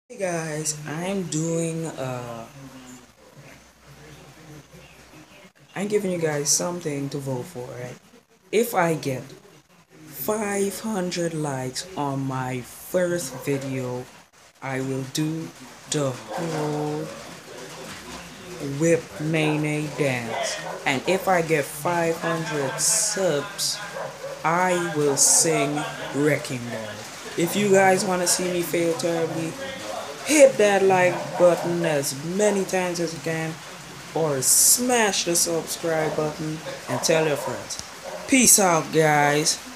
Hey guys, I'm giving you guys something to vote for, right? If I get 500 likes on my first video, I will do the whole whip nene dance. And if I get 500 subs, I will sing Wrecking Ball. If you guys want to see me fail terribly, hit that like button as many times as you can, or smash the subscribe button and tell your friends. Peace out, guys.